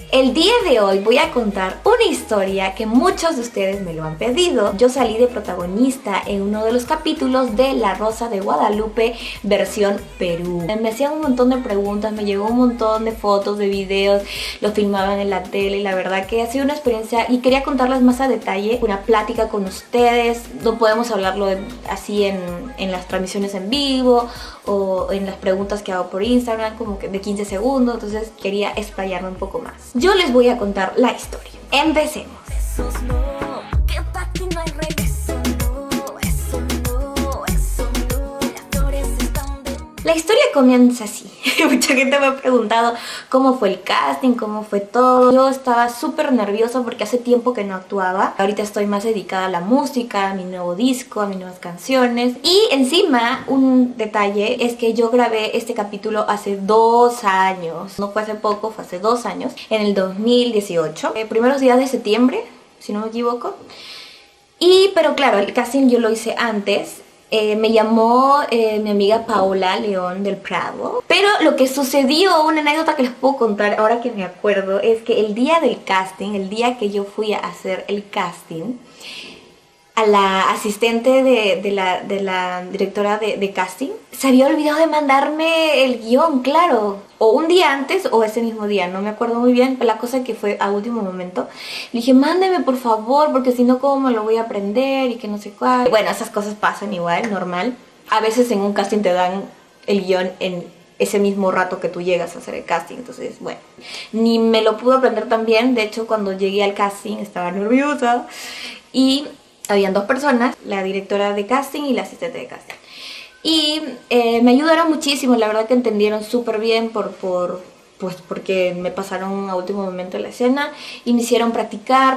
El día de hoy voy a contar una historia que muchos de ustedes me lo han pedido. Yo salí de protagonista en uno de los capítulos de La Rosa de Guadalupe versión Perú. Me hacían un montón de preguntas, me llegó un montón de fotos, de videos, lo filmaban en la tele y la verdad que ha sido una experiencia y quería contarles más a detalle, una plática con ustedes. No podemos hablarlo así en las transmisiones en vivo o en las preguntas que hago por Instagram, como que de 15 segundos, entonces quería explayarme un poco más. Yo les voy a contar la historia. Empecemos. La historia comienza así. Mucha gente me ha preguntado cómo fue el casting, cómo fue todo. Yo estaba súper nerviosa porque hace tiempo que no actuaba. Ahorita estoy más dedicada a la música, a mi nuevo disco, a mis nuevas canciones. Y encima, un detalle es que yo grabé este capítulo hace 2 años. No fue hace poco, fue hace 2 años. En el 2018. Primeros días de septiembre, si no me equivoco. Pero claro, el casting yo lo hice antes. Me llamó mi amiga Paola León del Prado. Pero lo que sucedió, una anécdota que les puedo contar ahora que me acuerdo, es que el día del casting, el día que yo fui a hacer el casting, a la asistente de la directora de casting se había olvidado de mandarme el guión, claro, o un día antes o ese mismo día, no me acuerdo muy bien, pero la cosa que fue a último momento. Le dije, mándeme por favor, porque si no, ¿cómo me lo voy a aprender? Y que no sé cuál. Bueno, esas cosas pasan igual, normal. A veces en un casting te dan el guión en ese mismo rato que tú llegas a hacer el casting, entonces, bueno, ni me lo pude aprender tan bien. De hecho, cuando llegué al casting estaba nerviosa y habían 2 personas, la directora de casting y la asistente de casting. Y me ayudaron muchísimo, la verdad que entendieron súper bien pues porque me pasaron a último momento la escena y me hicieron practicar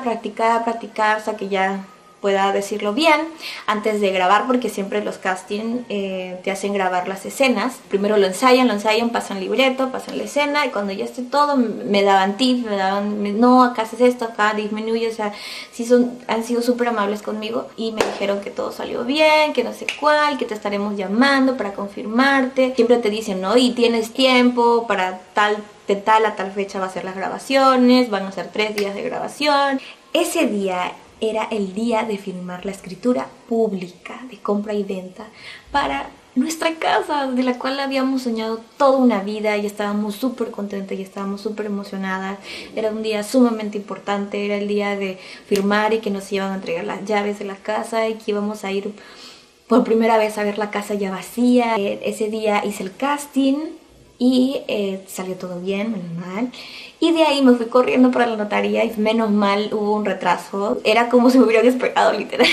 hasta que ya pueda decirlo bien antes de grabar, porque siempre los castings te hacen grabar las escenas. Primero lo ensayan, pasan libreto, pasan la escena y cuando ya esté todo me daban tips, no, acá haces esto, acá disminuye, o sea, sí han sido súper amables conmigo y me dijeron que todo salió bien, que no sé cuál, que te estaremos llamando para confirmarte. Siempre te dicen, ¿no? Y tienes tiempo para de tal a tal fecha va a ser las grabaciones, van a ser 3 días de grabación. Ese día era el día de firmar la escritura pública de compra y venta para nuestra casa, de la cual habíamos soñado toda una vida y estábamos súper contentas y estábamos súper emocionadas. Era un día sumamente importante, era el día de firmar y que nos iban a entregar las llaves de la casa y que íbamos a ir por primera vez a ver la casa ya vacía. Ese día hice el casting y salió todo bien, menos mal. Y de ahí me fui corriendo para la notaría y menos mal hubo un retraso. Era como si me hubieran esperado literal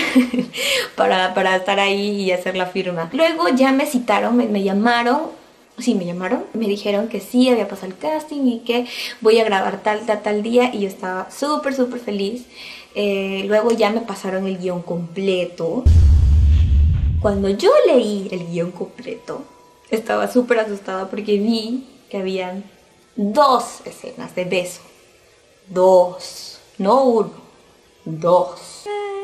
para estar ahí y hacer la firma. Luego ya me citaron, me llamaron. Sí, me llamaron. Me dijeron que sí, había pasado el casting y que voy a grabar tal día. Y yo estaba súper feliz. Luego ya me pasaron el guión completo. Cuando yo leí el guión completo, estaba súper asustada porque vi que habían 2 escenas de beso. 2, no 1, 2.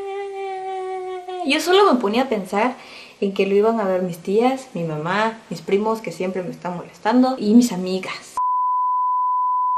Yo solo me ponía a pensar en que lo iban a ver mis tías, mi mamá, mis primos que siempre me están molestando y mis amigas.